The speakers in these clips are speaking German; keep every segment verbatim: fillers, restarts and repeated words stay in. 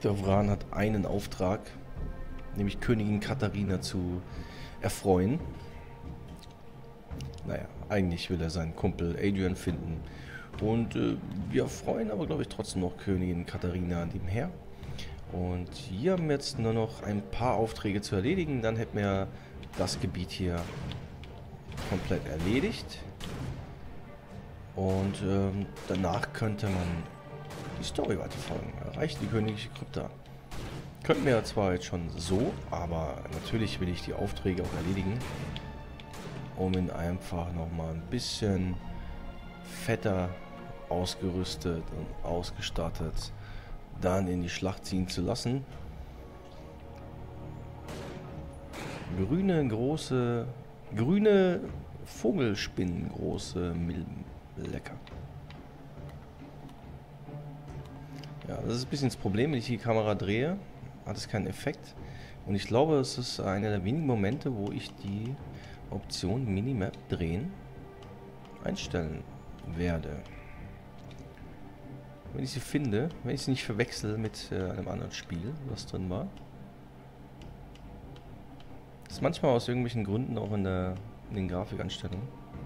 Der Wran hat einen Auftrag, nämlich Königin Katharina zu erfreuen. Naja, eigentlich will er seinen Kumpel Adrian finden. Und äh, wir freuen aber, glaube ich, trotzdem noch Königin Katharina nebenher. Und hier haben wir jetzt nur noch ein paar Aufträge zu erledigen. Dann hätten wir das Gebiet hier komplett erledigt. Und ähm, danach könnte man die Story weiterfolgen. Erreicht die königliche Krypta. Könnten wir ja zwar jetzt schon so, aber natürlich will ich die Aufträge auch erledigen, um ihn einfach nochmal ein bisschen fetter ausgerüstet und ausgestattet dann in die Schlacht ziehen zu lassen. Grüne, große, grüne Vogelspinnen, große Milben. Lecker. Ja, das ist ein bisschen das Problem, wenn ich die Kamera drehe, hat es keinen Effekt. Und ich glaube, es ist einer der wenigen Momente, wo ich die Option Minimap drehen einstellen werde. Wenn ich sie finde, wenn ich sie nicht verwechsel mit äh, einem anderen Spiel, was drin war. Das ist manchmal aus irgendwelchen Gründen auch in, der, in den Grafikanstellungen.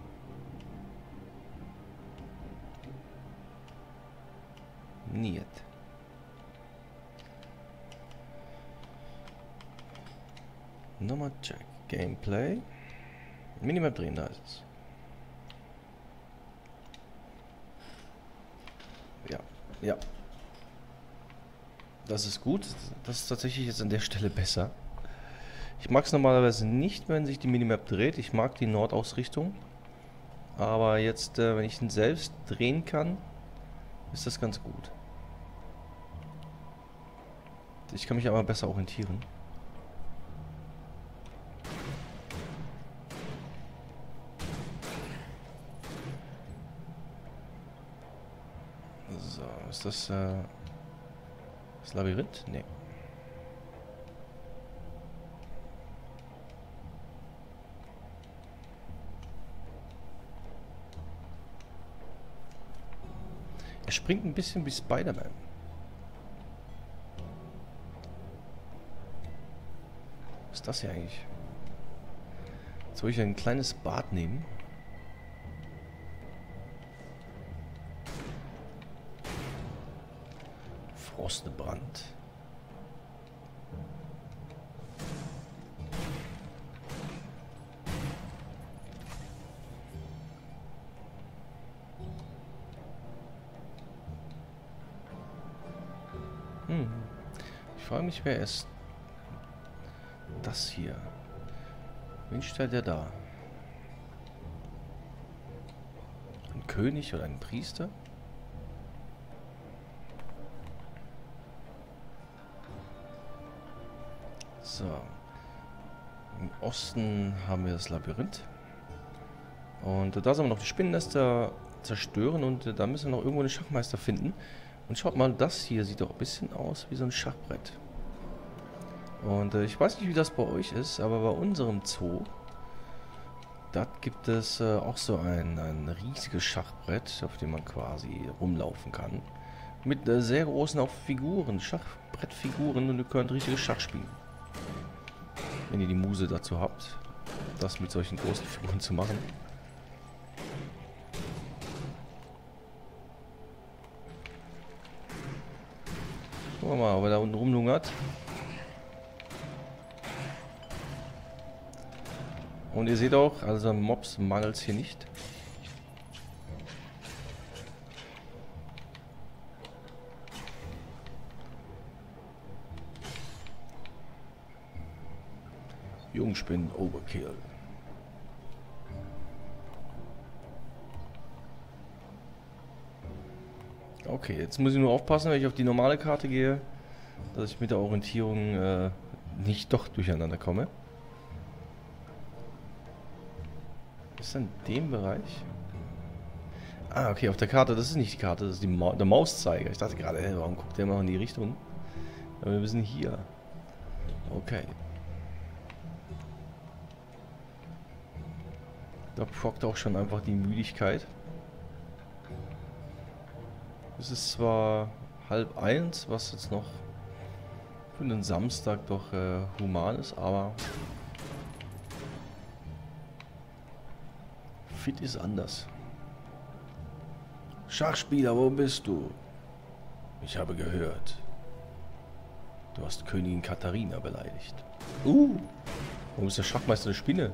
Niet. Nochmal check. Gameplay. Minimap drehen, da ist es. Ja, ja. Das ist gut. Das ist tatsächlich jetzt an der Stelle besser. Ich mag es normalerweise nicht, wenn sich die Minimap dreht. Ich mag die Nordausrichtung. Aber jetzt, äh, wenn ich ihn selbst drehen kann, ist das ganz gut. Ich kann mich aber besser orientieren. So, ist das äh, das Labyrinth? Nee. Er springt ein bisschen wie Spider-Man. Was ist das hier eigentlich? Jetzt soll ich ein kleines Bad nehmen. Frostbrand. Hm. Ich frage mich, wer ist das hier? Wen stellt er da? Ein König oder ein Priester? So. Im Osten haben wir das Labyrinth. Und da sollen wir noch die Spinnennester zerstören und da müssen wir noch irgendwo einen Schachmeister finden. Und schaut mal, das hier sieht doch ein bisschen aus wie so ein Schachbrett. Und äh, ich weiß nicht, wie das bei euch ist, aber bei unserem Zoo, da gibt es äh, auch so ein, ein riesiges Schachbrett, auf dem man quasi rumlaufen kann. Mit äh, sehr großen auch Figuren, Schachbrettfiguren, und ihr könnt richtiges Schach spielen. Wenn ihr die Muse dazu habt, das mit solchen großen Figuren zu machen. Gucken wir mal, ob er da unten rumlungert. Und ihr seht auch, also Mobs mangelt es hier nicht. Jungspinn Overkill. Okay, jetzt muss ich nur aufpassen, wenn ich auf die normale Karte gehe, dass ich mit der Orientierung äh, nicht doch durcheinander komme. Ist in dem Bereich? Ah, okay, auf der Karte, das ist nicht die Karte, das ist die Ma der Mauszeiger. Ich dachte gerade, ey, warum guckt der mal in die Richtung? Aber wir sind hier. Okay. Da prockt auch schon einfach die Müdigkeit. Es ist zwar halb eins, was jetzt noch für einen Samstag doch äh, human ist, aber fit ist anders. Schachspieler, wo bist du? Ich habe gehört, du hast Königin Katharina beleidigt. Uh, warum ist der Schachmeister eine Spinne?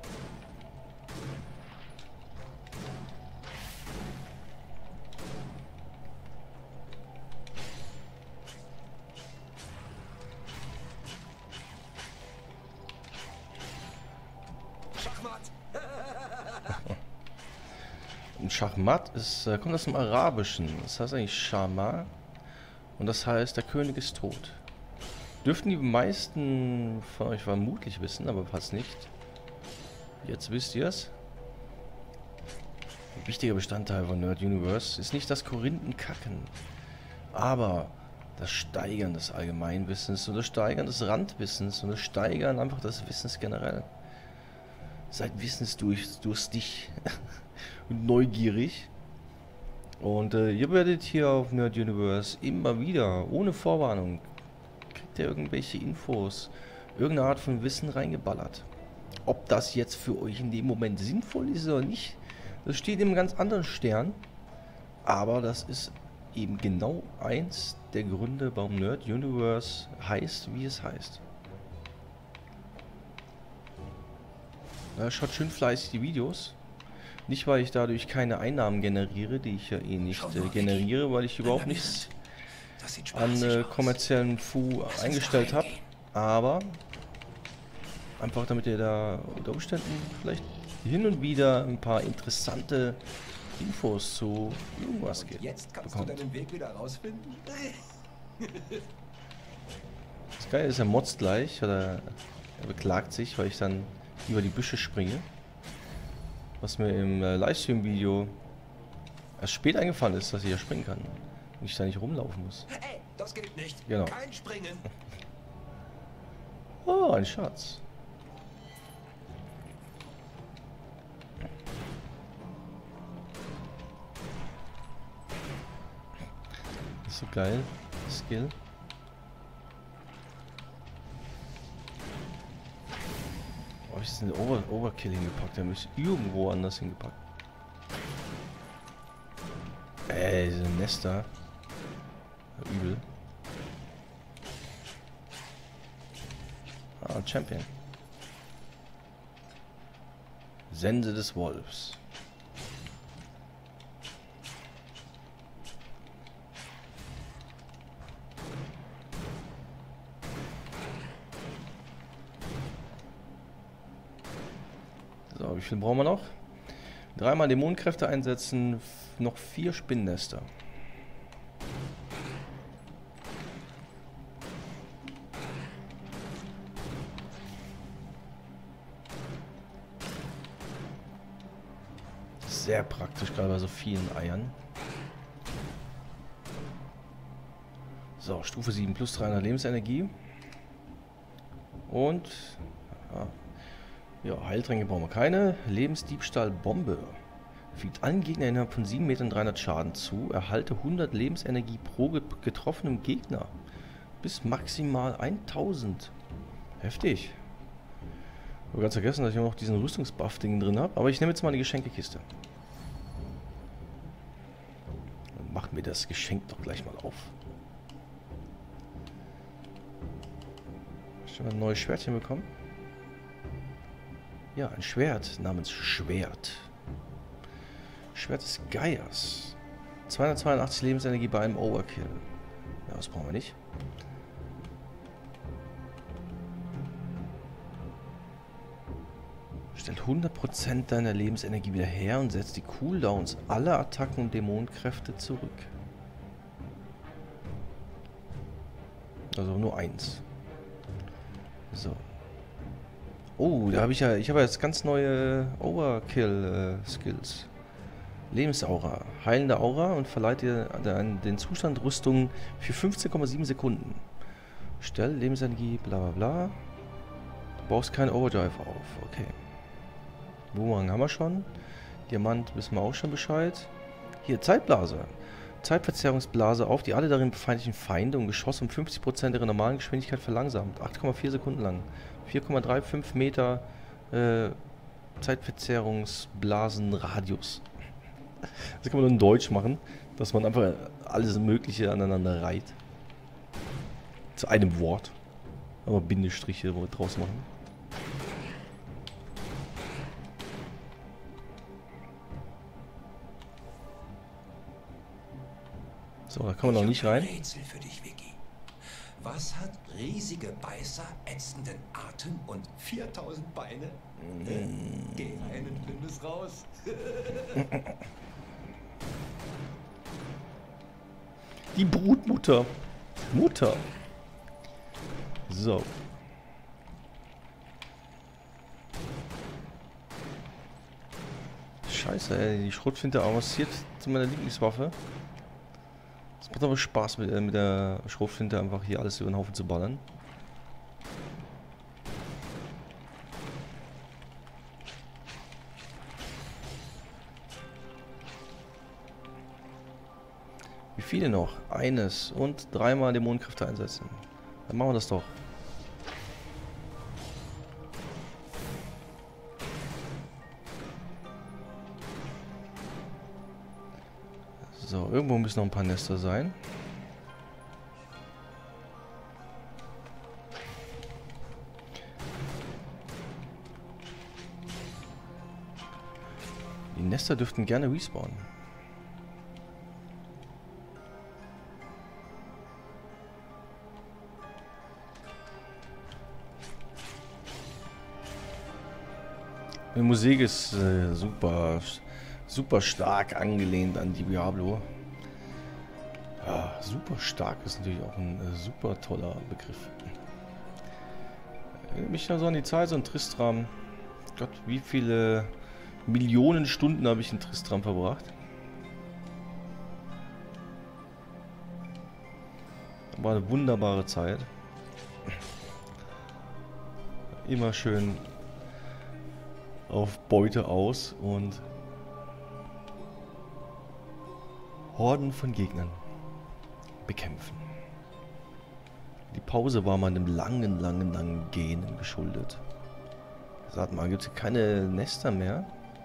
Und Schachmat ist, äh, kommt aus dem Arabischen. Das heißt eigentlich Schama. Und das heißt, der König ist tot. Dürften die meisten von euch vermutlich wissen, aber fast nicht. Jetzt wisst ihr es. Ein wichtiger Bestandteil von Nerd Universe ist nicht das Korinthenkacken, aber das Steigern des Allgemeinwissens und das Steigern des Randwissens und das Steigern einfach des Wissens generell. Seid wissensdurstig und neugierig. Und äh, ihr werdet hier auf Nerd Universe immer wieder, ohne Vorwarnung, kriegt ihr irgendwelche Infos, irgendeine Art von Wissen reingeballert. Ob das jetzt für euch in dem Moment sinnvoll ist oder nicht, das steht in einem ganz anderen Stern. Aber das ist eben genau eins der Gründe, warum Nerd Universe heißt, wie es heißt. Ja, schaut schön fleißig die Videos. Nicht, weil ich dadurch keine Einnahmen generiere, die ich ja eh nicht äh, generiere, weil ich überhaupt nichts an äh, kommerziellen Fu eingestellt habe. Aber einfach damit ihr da unter Umständen vielleicht hin und wieder ein paar interessante Infos zu irgendwas geht. Jetzt kannst bekommt. du deinen Weg wieder rausfinden? Das Geile ist, er motzt gleich, oder er beklagt sich, weil ich dann über die Büsche springe. Was mir im äh, Livestream-Video erst spät eingefallen ist, dass ich ja springen kann. Und ich da nicht rumlaufen muss. Hey, das geht nicht. Genau. Kein Springen. Oh, ein Schatz. Das ist so geil. Skill. Oh, ich den Over Overkill hingepackt. Der mich irgendwo anders hingepackt. Ey, diese Nester. Übel. Ah, Champion. Sense des Wolfs. So, wie viel brauchen wir noch? Dreimal Dämonenkräfte einsetzen, noch vier Spinnennester. Sehr praktisch, gerade bei so vielen Eiern. So, Stufe sieben plus dreihundert Lebensenergie. Und ja, ja, Heiltränke brauchen wir keine. Lebensdiebstahl-Bombe. Fügt allen Gegnern innerhalb von sieben Metern dreihundert Schaden zu. Erhalte hundert Lebensenergie pro getroffenem Gegner. Bis maximal tausend. Heftig. Ich habe ganz vergessen, dass ich noch diesen Rüstungsbuff-Ding drin habe. Aber ich nehme jetzt mal die Geschenkekiste. Dann machen wir das Geschenk doch gleich mal auf. Schon mal ein neues Schwertchen bekommen? Ja, ein Schwert namens Schwert. Schwert des Geiers. zweihundertzweiundachtzig Lebensenergie bei einem Overkill. Ja, das brauchen wir nicht. Stellt hundert Prozent deiner Lebensenergie wieder her und setzt die Cooldowns aller Attacken und Dämonenkräfte zurück. Also nur eins. So. Oh, da habe ich ja, ich habe jetzt ganz neue Overkill-Skills. Äh, Lebensaura. Heilende Aura und verleiht dir den Zustand Rüstung für fünfzehn Komma sieben Sekunden. Stell Lebensenergie, bla bla bla. Du baust keinen Overdrive auf. Okay. Boomerang haben wir schon. Diamant wissen wir auch schon Bescheid. Hier, Zeitblase. Zeitverzerrungsblase auf, die alle darin befeindlichen Feinde und Geschosse um fünfzig Prozent ihrer normalen Geschwindigkeit verlangsamt. acht Komma vier Sekunden lang. vier Komma fünfunddreißig Meter äh, Zeitverzerrungsblasenradius. Das kann man nur in Deutsch machen, dass man einfach alles Mögliche aneinander reiht. Zu einem Wort. Aber Bindestriche draus machen. So, da kann man noch nicht rein. Rätsel für dich, Vicky. Was hat riesige Beißer, ätzenden Atem und viertausend Beine? Mm. Geh rein und find es raus. Die Brutmutter. Mutter. So. Scheiße, ey. Die Schrotflinte avanciert zu meiner Lieblingswaffe. Es macht aber Spaß, mit, äh, mit der Schrotflinte einfach hier alles über den Haufen zu ballern. Wie viele noch? Eines und dreimal Dämonenkräfte einsetzen. Dann machen wir das doch. So, irgendwo müssen noch ein paar Nester sein. Die Nester dürften gerne respawnen. Die Musik ist äh, super, super stark angelehnt an Diablo. Ja, super stark ist natürlich auch ein äh, super toller Begriff. Erinnert mich da so an die Zeit, so ein Tristram. Gott, wie viele Millionen Stunden habe ich in Tristram verbracht. War eine wunderbare Zeit. Immer schön auf Beute aus und Horden von Gegnern bekämpfen. Die Pause war meinem langen, langen, langen Gähnen geschuldet. Sagt mal, gibt es keine Nester mehr?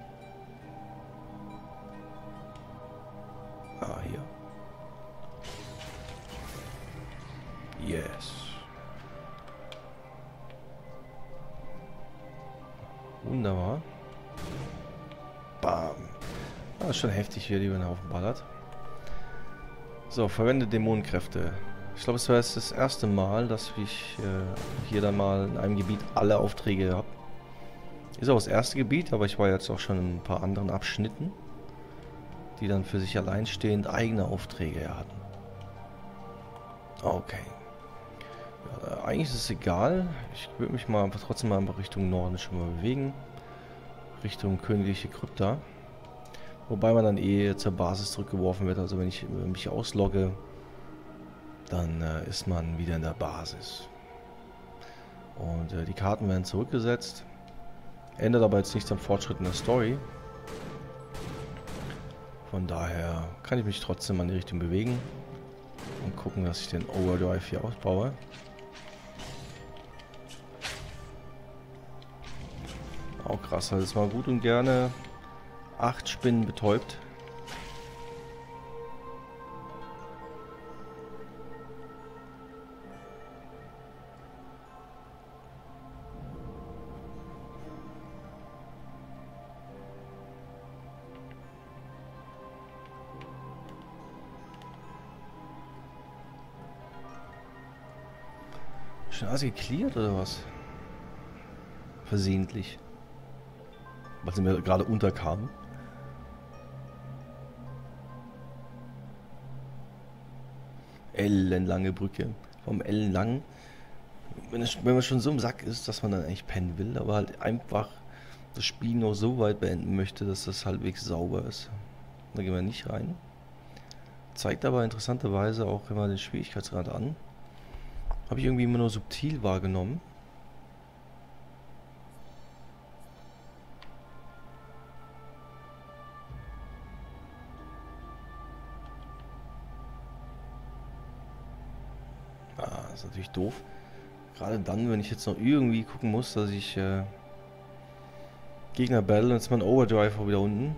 Ah, hier. Yes. Wunderbar. Bam. Das ist schon heftig, wie er die über den Haufen ballert. So, verwende Dämonenkräfte. Ich glaube, es war jetzt das erste Mal, dass ich äh, hier dann mal in einem Gebiet alle Aufträge habe. Ist auch das erste Gebiet, aber ich war jetzt auch schon in ein paar anderen Abschnitten, die dann für sich alleinstehend eigene Aufträge hatten. Okay. Ja, eigentlich ist es egal. Ich würde mich mal einfach trotzdem mal einfach Richtung Norden schon mal bewegen. Richtung königliche Krypta. Wobei man dann eh zur Basis zurückgeworfen wird. Also wenn ich mich auslogge, dann äh, ist man wieder in der Basis. Und äh, die Karten werden zurückgesetzt. Ändert aber jetzt nichts am Fortschritt in der Story. Von daher kann ich mich trotzdem an die Richtung bewegen. Und gucken, dass ich den Overdrive hier ausbaue. Auch krass, hat jetzt mal gut und gerne acht Spinnen betäubt. Schon alles geklärt oder was? Versehentlich. Weil sie mir gerade unterkamen. Ellenlange Brücke. Vom ellenlang. Wenn, es, wenn man schon so im Sack ist, dass man dann eigentlich pennen will, aber halt einfach das Spiel noch so weit beenden möchte, dass das halbwegs sauber ist. Da gehen wir nicht rein. Zeigt aber interessanterweise auch immer den Schwierigkeitsgrad an. Habe ich irgendwie immer nur subtil wahrgenommen. das ist natürlich doof. Gerade dann, wenn ich jetzt noch irgendwie gucken muss, dass ich äh, Gegner battle, und jetzt mein Overdrive auch wieder unten.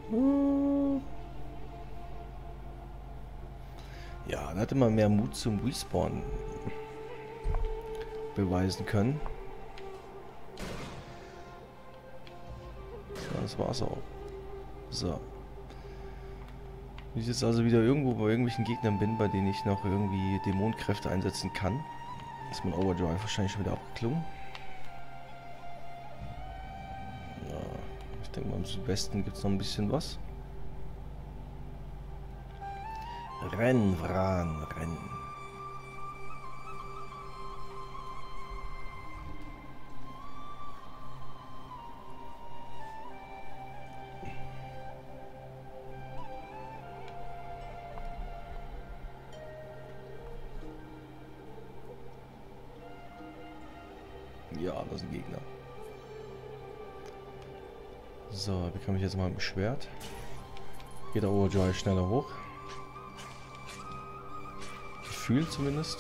Ja, dann hätte man mehr Mut zum Respawn beweisen können. Ja, das war's auch. So. Wenn ich jetzt also wieder irgendwo bei irgendwelchen Gegnern bin, bei denen ich noch irgendwie Dämonenkräfte einsetzen kann, ist mein Overdrive wahrscheinlich schon wieder abgeklungen. Ja, ich denke mal im Südwesten gibt es noch ein bisschen was. Renn, Vran, renn. Ja, das ist ein Gegner. So, bekomme ich jetzt mal mit dem Schwert. Geht der Overdrive schneller hoch. Gefühlt zumindest.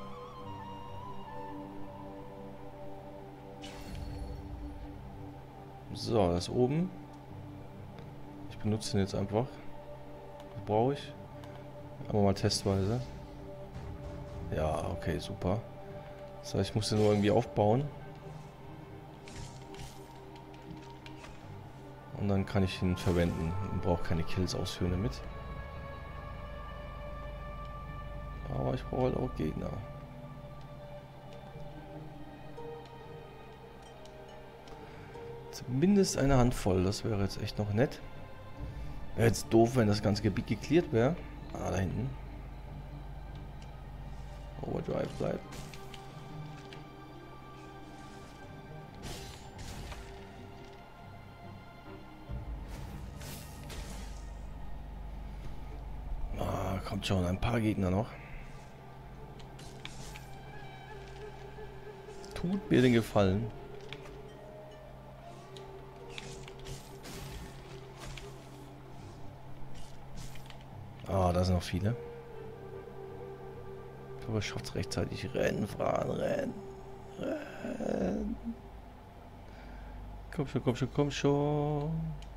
So, das oben. Ich benutze den jetzt einfach. Was brauche ich? Aber mal testweise. Ja, okay, super. Das heißt, ich muss den nur irgendwie aufbauen. Und dann kann ich ihn verwenden und brauche keine Kills ausführen damit. Aber ich brauche halt auch Gegner. Zumindest eine Handvoll, das wäre jetzt echt noch nett. Wäre jetzt doof, wenn das ganze Gebiet geklärt wäre. Ah, da hinten. Overdrive bleibt. Ah, kommt schon, ein paar Gegner noch. Tut mir den Gefallen. Ah, da sind noch viele. Ich glaube, er schafft es rechtzeitig. Rennen, fahren, rennen. Rennen. Komm schon, komm schon, komm schon.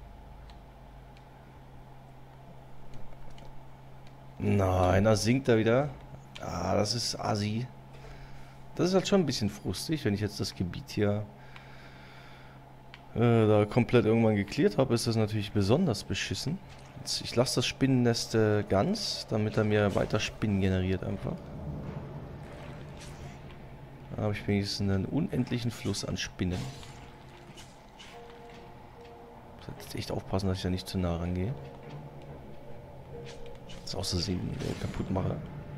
Nein, da sinkt er wieder. Ah, das ist assi. Das ist halt schon ein bisschen frustig, wenn ich jetzt das Gebiet hier äh, da komplett irgendwann geklärt habe, ist das natürlich besonders beschissen. Jetzt, ich lasse das Spinnennest äh, ganz, damit er mir weiter Spinnen generiert einfach. Da habe ich wenigstens einen unendlichen Fluss an Spinnen. Ich muss jetzt echt aufpassen, dass ich da nicht zu nah rangehe. Das aus Versehen äh, kaputt mache.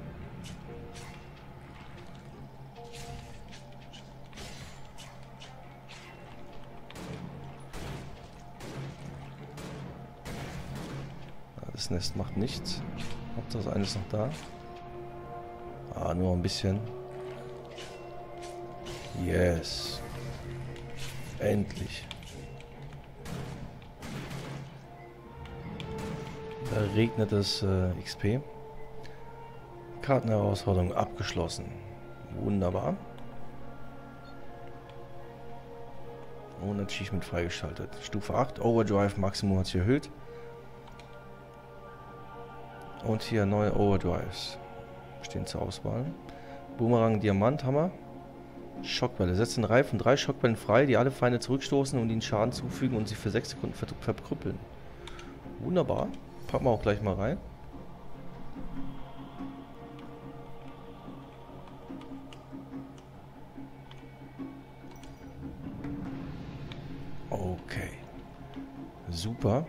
Das Nest macht nichts. Hauptsache das eine ist noch da. Ah, nur ein bisschen. Yes. Endlich. Da regnet es äh, X P. Kartenherausforderung abgeschlossen. Wunderbar. Und Achievement freigeschaltet. Stufe acht. Overdrive Maximum hat sich erhöht. Und hier neue Overdrives stehen zur Auswahl. Boomerang, Diamant, Hammer. Schockwelle. Setzt eine Reihe von drei Schockwellen frei, die alle Feinde zurückstoßen und ihnen Schaden zufügen und sie für sechs Sekunden ver verkrüppeln. Wunderbar. Packen wir auch gleich mal rein. Okay. Super.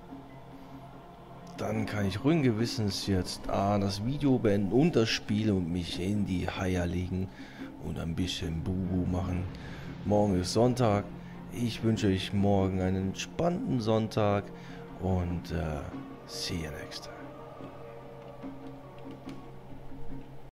Dann kann ich ruhigen Gewissens jetzt ah, das Video beenden und das Spiel und mich in die Haie legen und ein bisschen Bubu machen. Morgen ist Sonntag. Ich wünsche euch morgen einen entspannten Sonntag und uh, see you next time.